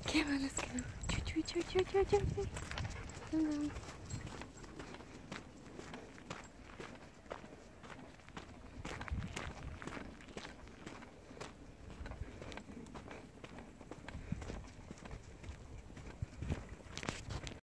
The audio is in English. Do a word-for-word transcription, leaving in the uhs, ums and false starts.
Come on, let's go. Choo, choo, choo, choo, choo, choo. Come on.